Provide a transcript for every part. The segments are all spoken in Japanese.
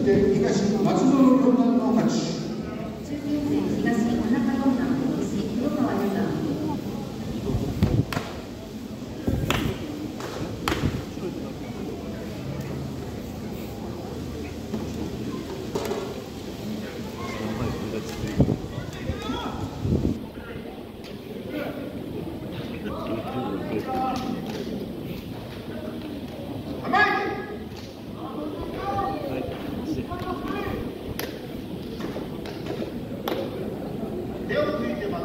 て東松園四段の勝ち。 中堅戦東田中四段西黒川四段。 手をついてます。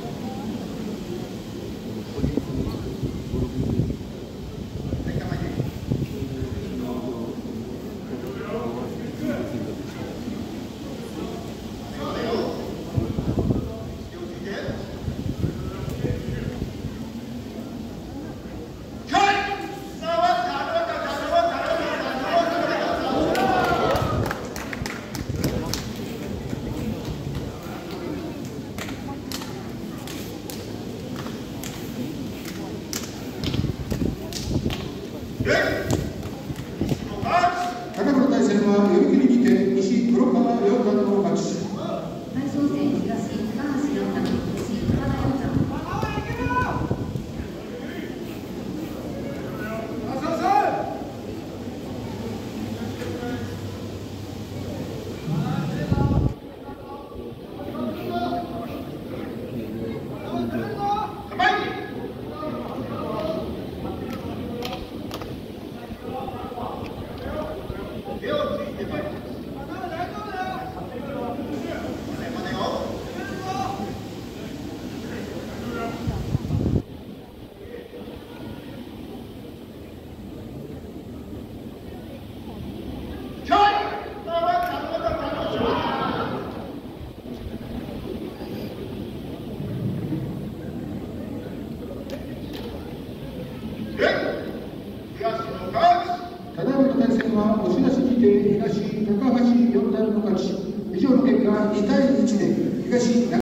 高野の対戦は寄り切りにて西黒川四段の勝ち。 大将戦東高橋四段西高田四段。 ただいまの対戦は押し出しにて東高橋四段の勝ち。以上の結果2対1で東